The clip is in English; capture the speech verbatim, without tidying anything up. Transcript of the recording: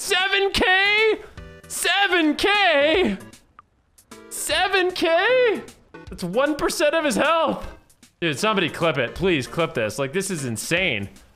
seven K? seven K? seven K? That's one percent of his health. Dude, somebody clip it. Please clip this. Like, this is insane.